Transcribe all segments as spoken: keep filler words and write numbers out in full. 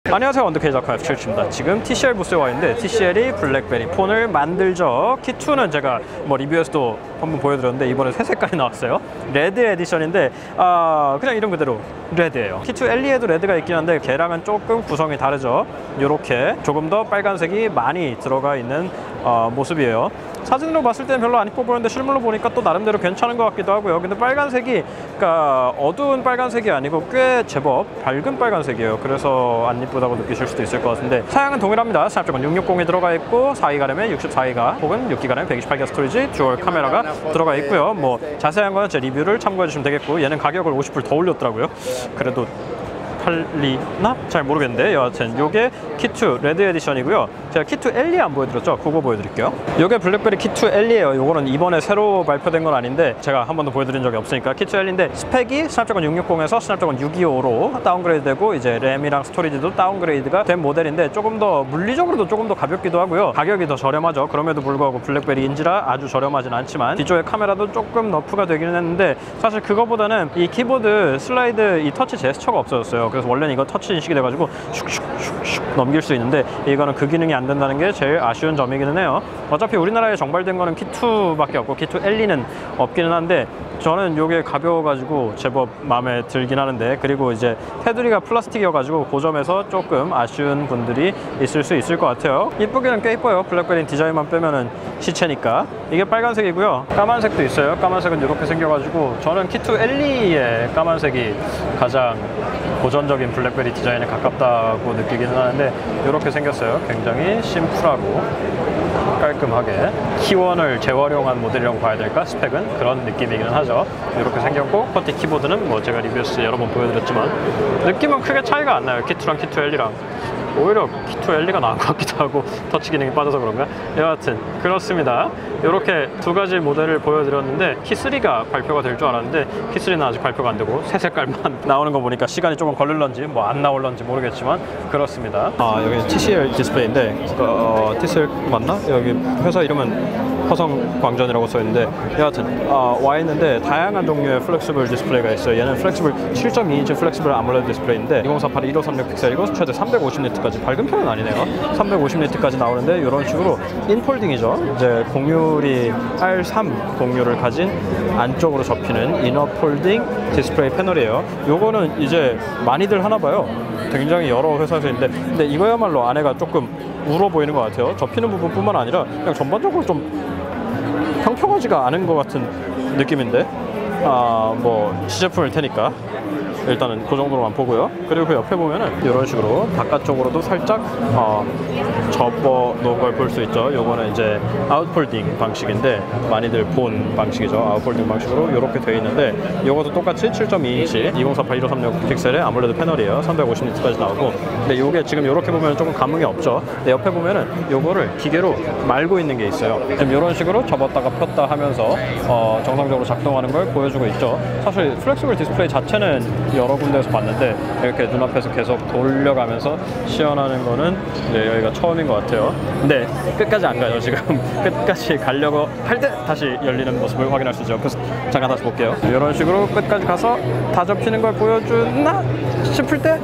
안녕하세요, 원더케이 작가 에프 칠십입니다. 지금 티씨엘 부스에 와 있는데 티씨엘이 블랙베리 폰을 만들죠. 키투는 제가 뭐 리뷰에서도 한번 보여드렸는데 이번에 새 색깔이 나왔어요. 레드 에디션인데 아 그냥 이름 그대로 레드예요. 키투 엘이에도 레드가 있긴 한데 걔랑은 조금 구성이 다르죠. 이렇게 조금 더 빨간색이 많이 들어가 있는 어, 모습이에요. 사진으로 봤을 때는 별로 안 이뻐 보였는데 실물로 보니까 또 나름대로 괜찮은 것 같기도 하고요. 근데 빨간색이 그러니까 어두운 빨간색이 아니고 꽤 제법 밝은 빨간색이에요. 그래서 안 이쁘다고 느끼실 수도 있을 것 같은데 사양은 동일합니다. 스냅드래곤 육백육십이 들어가 있고 사 기가 램에 육십사 기가 혹은 육 기가 램 백이십팔 기가 스토리지 듀얼 카메라가 들어가 있고요. 뭐 자세한 거는 제 리뷰를 참고해 주시면 되겠고 얘는 가격을 오십 불 더 올렸더라고요. 그래도 팔리나? 잘 모르겠는데 여하튼 요게 키투 레드 에디션이고요. 제가 키투 엘이 안 보여드렸죠? 그거 보여드릴게요. 요게 블랙베리 키투 엘이에요. 요거는 이번에 새로 발표된 건 아닌데 제가 한 번도 보여드린 적이 없으니까 키투 엘인데 스펙이 스냅드래곤 육백육십에서 스냅드래곤 육백이십오로 다운그레이드 되고 이제 램이랑 스토리지도 다운그레이드가 된 모델인데 조금 더 물리적으로도 조금 더 가볍기도 하고요. 가격이 더 저렴하죠. 그럼에도 불구하고 블랙베리인지라 아주 저렴하진 않지만 뒤쪽에 카메라도 조금 너프가 되기는 했는데 사실 그거보다는 이 키보드 슬라이드 이 터치 제스처가 없어졌어요. 그래서 원래는 이거 터치 인식이 돼가지고 슉슉슉슉 넘길 수 있는데 이거는 그 기능이 안 된다는 게 제일 아쉬운 점이기는 해요. 어차피 우리나라에 정발된 거는 키투밖에 없고 키투 엘이는 없기는 한데 저는 이게 가벼워가지고 제법 마음에 들긴 하는데 그리고 이제 테두리가 플라스틱이어가지고 그 점에서 조금 아쉬운 분들이 있을 수 있을 것 같아요. 이쁘기는 꽤 이뻐요. 블랙베리 디자인만 빼면은 시체니까. 이게 빨간색이고요. 까만색도 있어요. 까만색은 이렇게 생겨가지고 저는 키투 엘이의 까만색이 가장 고전적인 블랙베리 디자인에 가깝다고 느끼기는 하는데 이렇게 생겼어요. 굉장히 심플하고 깔끔하게 키원을 재활용한 모델이라고 봐야 될까? 스펙은 그런 느낌이기는 하죠. 이렇게 생겼고 쿼티 키보드는 뭐 제가 리뷰에서 여러 번 보여드렸지만 느낌은 크게 차이가 안 나요. 키투랑 키투 엘이랑 오히려 키투 엘이가 나은 것 같기도 하고 터치 기능이 빠져서 그런가? 여하튼 그렇습니다. 이렇게 두 가지 모델을 보여드렸는데 키쓰리가 발표가 될 줄 알았는데 키쓰리는 아직 발표가 안 되고 새 색깔만 나오는 거 보니까 시간이 조금 걸릴런지 뭐 안 나올런지 모르겠지만 그렇습니다. 아 여기 티씨엘 디스플레이인데 어, 티씨엘 맞나? 여기 회사 이름은 화성광전이라고 써있는데 여하튼 어, 와 있는데 다양한 종류의 플렉시블 디스플레이가 있어요. 얘는 플렉시블 칠 점 이 인치 플렉시블 아몰레드 디스플레이인데 이공사팔 일오삼육 픽셀이고 최대 삼백오십 니트까지 밝은 편은 아니네요. 삼백오십 니트까지 나오는데 이런 식으로 인폴딩이죠. 이제 공률이 알 삼 공률을 가진 안쪽으로 접히는 이너 폴딩 디스플레이 패널이에요. 요거는 이제 많이들 하나 봐요. 굉장히 여러 회사에서 있는데 근데 이거야말로 안에가 조금 울어 보이는 것 같아요. 접히는 부분뿐만 아니라 그냥 전반적으로 좀 평평하지가 않은 것 같은 느낌인데 아 뭐 시제품일 테니까 일단은 그 정도로만 보고요. 그리고 그 옆에 보면은 이런 식으로 바깥쪽으로도 살짝 어, 접어 놓은 걸 볼 수 있죠. 요거는 이제 아웃폴딩 방식인데 많이들 본 방식이죠. 아웃폴딩 방식으로 이렇게 되어 있는데 요것도 똑같이 칠 점 이 인치 이공사팔 일오삼육 픽셀의 아몰레드 패널이에요. 삼백오십 니트까지 나오고 근데 요게 지금 이렇게 보면 조금 감흥이 없죠. 근데 옆에 보면은 요거를 기계로 말고 있는 게 있어요. 지금 이런 식으로 접었다가 폈다 하면서 어, 정상적으로 작동하는 걸 보여주고 있죠. 사실 플렉시블 디스플레이 자체는 여러 군데에서 봤는데 이렇게 눈앞에서 계속 돌려가면서 시연하는 거는 이제 여기가 처음인 것 같아요. 근데 끝까지 안 가요. 지금 끝까지 가려고 할 때 다시 열리는 모습을 확인할 수 있죠. 그래서 잠깐 다시 볼게요. 이런 식으로 끝까지 가서 다 접히는 걸 보여주나 싶을 때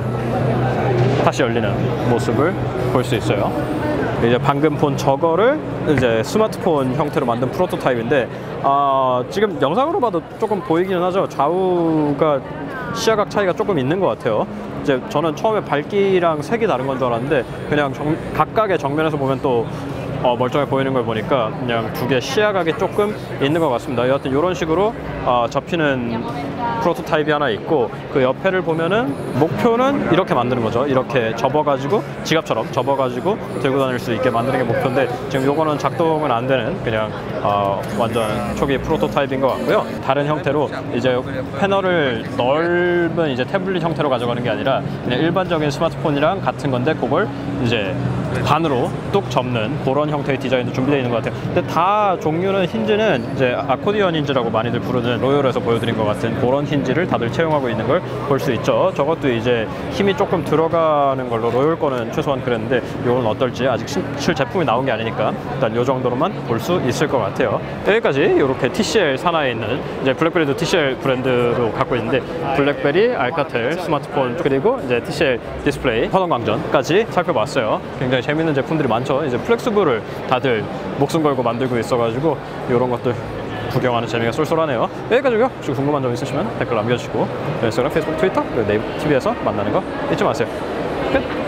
다시 열리는 모습을 볼 수 있어요. 이제 방금 본 저거를 이제 스마트폰 형태로 만든 프로토타입인데 아, 지금 영상으로 봐도 조금 보이기는 하죠. 좌우가 시야각 차이가 조금 있는 것 같아요. 이제 저는 처음에 밝기랑 색이 다른 건 줄 알았는데 그냥 정, 각각의 정면에서 보면 또 어, 멀쩡해 보이는 걸 보니까 그냥 두 개 시야각이 조금 있는 것 같습니다. 여하튼 이런 식으로 어, 접히는 프로토타입이 하나 있고 그 옆에를 보면은 목표는 이렇게 만드는 거죠. 이렇게 접어가지고 지갑처럼 접어가지고 들고 다닐 수 있게 만드는 게 목표인데 지금 요거는 작동은 안 되는 그냥 어, 완전 초기 프로토타입인 것 같고요. 다른 형태로 이제 패널을 넓은 이제 태블릿 형태로 가져가는 게 아니라 그냥 일반적인 스마트폰이랑 같은 건데 그걸 이제 반으로 뚝 접는 그런 형태의 디자인도 준비되어 있는 것 같아요. 근데 다 종류는 힌지는 이제 아코디언 힌지라고 많이들 부르는 로열에서 보여드린 것 같은 그런 힌지를 다들 채용하고 있는 걸 볼 수 있죠. 저것도 이제 힘이 조금 들어가는 걸로 로열 거는 최소한 그랬는데 이건 어떨지 아직 실 제품이 나온 게 아니니까 일단 이 정도로만 볼 수 있을 것 같아요. 여기까지 이렇게 티씨엘 산하에 있는 이제 블랙베리도 티씨엘 브랜드로 갖고 있는데 블랙베리, 알카텔 스마트폰 그리고 이제 티씨엘 디스플레이 화동강전까지 살펴봤어요. 굉장히 재밌는 제품들이 많죠. 이제 플렉스블을 다들 목숨 걸고 만들고 있어가지고 이런 것들 구경하는 재미가 쏠쏠하네요. 여기까지고요. 혹시 궁금한 점 있으시면 댓글 남겨주시고 인스타그램, 페이스북, 트위터 그리고 네이버 티비에서 만나는 거 잊지 마세요. 끝!